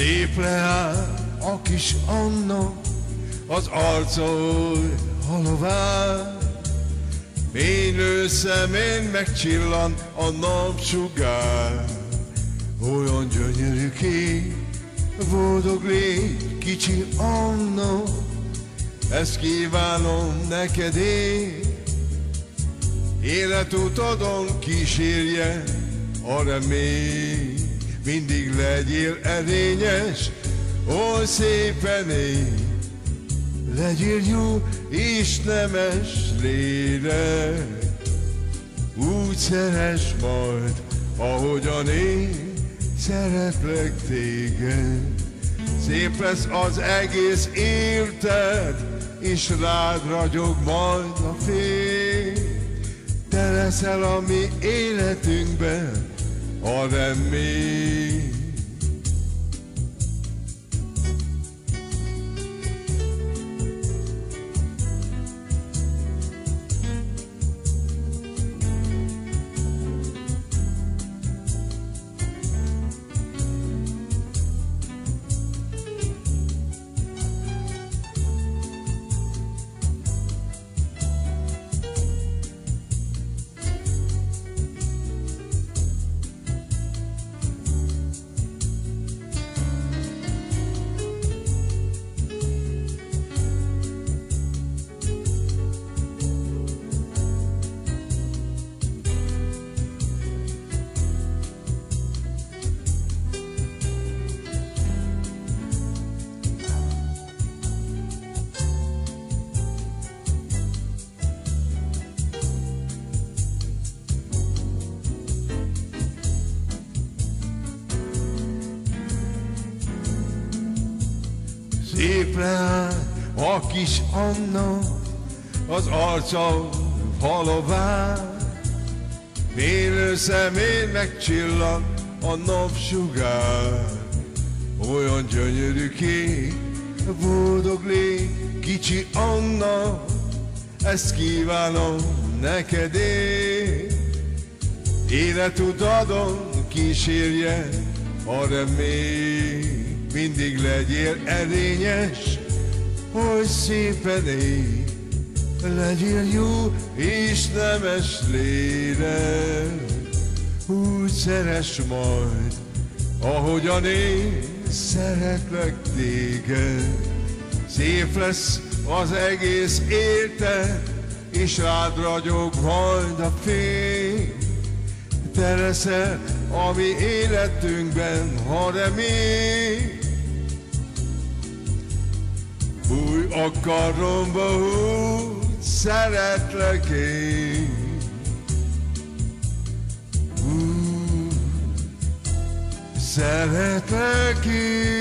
Szép leáll a kis Anna, az arca oly halován, fénylő szemén megcsillan a napsugár. Olyan gyönyörű kép, boldog légy, kicsi Anna, ezt kívánom neked én. Életutadon kísérje a remény, mindig legyél erényes, oly szépen élj. Legyél jó és nemes lélek, úgy szeress majd, ahogyan én szeretlek téged. Szép lesz az egész életed, és rád ragyog majd a fény. Te leszel a mi életünkben a remény. Szép leáll a kis Anna, az arca halován, fénylő szemén megcsillan a napsugár. Olyan gyönyörű kép, boldog légy, kicsi Anna, ezt kívánom neked én. Életutadon kísérje a remény, mindig legyél erényes, hogy szépen élj. Legyél jó és nemes lélek, úgy szeress majd, ahogyan én szeretlek téged. Szép lesz az egész életed, és rád ragyog majd a fény. Te leszel a mi életünkben a remény. Fúj a karomba, úgy szeretlek én. Szeretlek én.